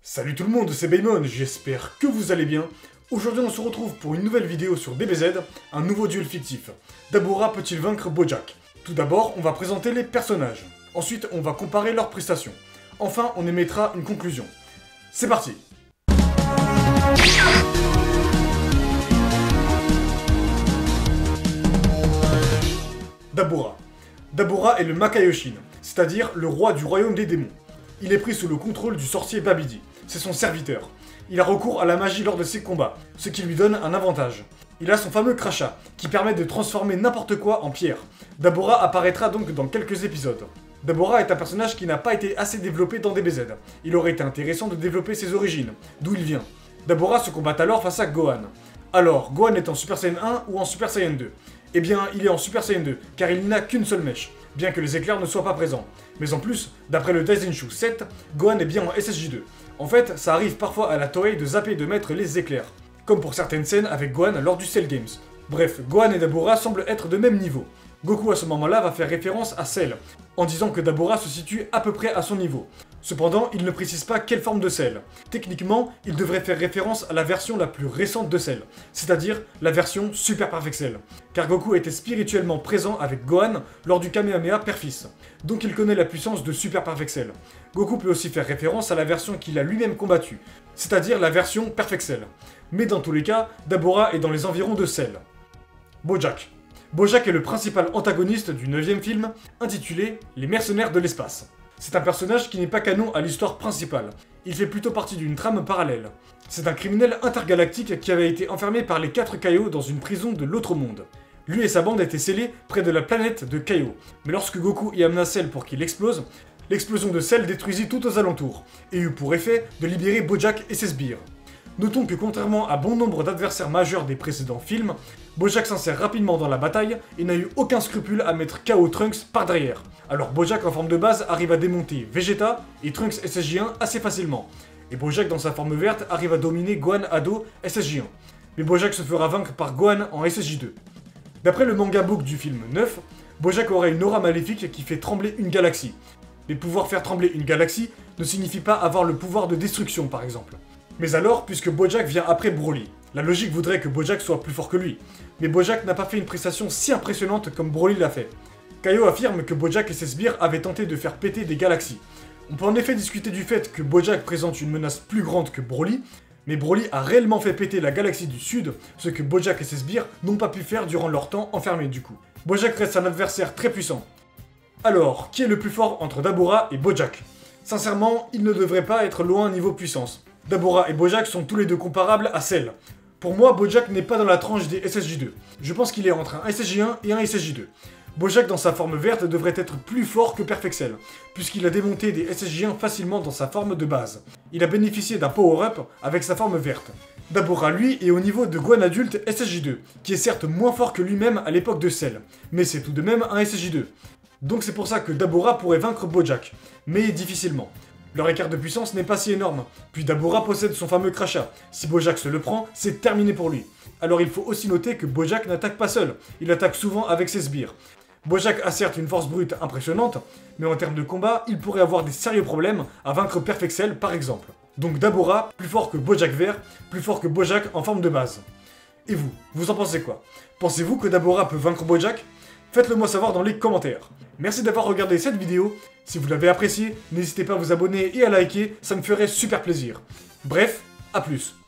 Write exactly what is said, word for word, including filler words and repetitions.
Salut tout le monde, c'est Baymon, j'espère que vous allez bien. Aujourd'hui on se retrouve pour une nouvelle vidéo sur D B Z, un nouveau duel fictif. Dabura peut-il vaincre Bojack? Tout d'abord, on va présenter les personnages. Ensuite, on va comparer leurs prestations. Enfin, on émettra une conclusion. C'est parti! Dabura. Dabura est le Makaioshin, c'est-à-dire le roi du royaume des démons. Il est pris sous le contrôle du sorcier Babidi. C'est son serviteur. Il a recours à la magie lors de ses combats, ce qui lui donne un avantage. Il a son fameux crachat, qui permet de transformer n'importe quoi en pierre. Dabura apparaîtra donc dans quelques épisodes. Dabura est un personnage qui n'a pas été assez développé dans D B Z. Il aurait été intéressant de développer ses origines, d'où il vient. Dabura se combat alors face à Gohan. Alors, Gohan est en Super Saiyan un ou en Super Saiyan deux? Eh bien, il est en Super Saiyan deux, car il n'a qu'une seule mèche, bien que les éclairs ne soient pas présents. Mais en plus, d'après le Daisenshu sept, Gohan est bien en S S J deux. En fait, ça arrive parfois à la Toei de zapper et de mettre les éclairs, comme pour certaines scènes avec Gohan lors du Cell Games. Bref, Gohan et Dabura semblent être de même niveau. Goku à ce moment-là va faire référence à Cell, en disant que Dabura se situe à peu près à son niveau. Cependant, il ne précise pas quelle forme de Cell. Techniquement, il devrait faire référence à la version la plus récente de Cell, c'est-à-dire la version Super Perfect Cell, car Goku était spirituellement présent avec Gohan lors du Kamehameha Père-Fils, donc il connaît la puissance de Super Perfect Cell. Goku peut aussi faire référence à la version qu'il a lui-même combattue, c'est-à-dire la version Perfect Cell. Mais dans tous les cas, Dabura est dans les environs de Cell. Bojack. Bojack est le principal antagoniste du neuvième film, intitulé Les Mercenaires de l'espace. C'est un personnage qui n'est pas canon à l'histoire principale, il fait plutôt partie d'une trame parallèle. C'est un criminel intergalactique qui avait été enfermé par les quatre Kaio dans une prison de l'autre monde. Lui et sa bande étaient scellés près de la planète de Kaio, mais lorsque Goku y amena Cell pour qu'il explose, l'explosion de Cell détruisit tout aux alentours, et eut pour effet de libérer Bojack et ses sbires. Notons que contrairement à bon nombre d'adversaires majeurs des précédents films, Bojack s'insère rapidement dans la bataille et n'a eu aucun scrupule à mettre K O Trunks par derrière. Alors Bojack en forme de base arrive à démonter Vegeta et Trunks S S J un assez facilement. Et Bojack dans sa forme verte arrive à dominer Gohan Ado S S J un. Mais Bojack se fera vaincre par Gohan en S S J deux. D'après le manga book du film neuf, Bojack aurait une aura maléfique qui fait trembler une galaxie. Mais pouvoir faire trembler une galaxie ne signifie pas avoir le pouvoir de destruction par exemple. Mais alors, puisque Bojack vient après Broly, la logique voudrait que Bojack soit plus fort que lui. Mais Bojack n'a pas fait une prestation si impressionnante comme Broly l'a fait. Kaio affirme que Bojack et ses sbires avaient tenté de faire péter des galaxies. On peut en effet discuter du fait que Bojack présente une menace plus grande que Broly, mais Broly a réellement fait péter la galaxie du Sud, ce que Bojack et ses sbires n'ont pas pu faire durant leur temps enfermés du coup. Bojack reste un adversaire très puissant. Alors, qui est le plus fort entre Dabura et Bojack? Sincèrement, il ne devrait pas être loin niveau puissance. Dabura et Bojack sont tous les deux comparables à Cell. Pour moi, Bojack n'est pas dans la tranche des S S J deux. Je pense qu'il est entre un S S J un et un S S J deux. Bojack dans sa forme verte devrait être plus fort que Perfect Cell, puisqu'il a démonté des S S J un facilement dans sa forme de base. Il a bénéficié d'un power-up avec sa forme verte. Dabura, lui, est au niveau de Gohan adulte S S J deux, qui est certes moins fort que lui-même à l'époque de Cell, mais c'est tout de même un S S J deux. Donc c'est pour ça que Dabura pourrait vaincre Bojack, mais difficilement. Leur écart de puissance n'est pas si énorme, puis Dabura possède son fameux crachat. Si Bojack se le prend, c'est terminé pour lui. Alors il faut aussi noter que Bojack n'attaque pas seul, il attaque souvent avec ses sbires. Bojack a certes une force brute impressionnante, mais en termes de combat, il pourrait avoir des sérieux problèmes à vaincre Perfect Cell par exemple. Donc Dabura, plus fort que Bojack vert, plus fort que Bojack en forme de base. Et vous, vous en pensez quoi? Pensez-vous que Dabura peut vaincre Bojack? Faites-le moi savoir dans les commentaires. Merci d'avoir regardé cette vidéo. Si vous l'avez appréciée, n'hésitez pas à vous abonner et à liker, ça me ferait super plaisir. Bref, à plus.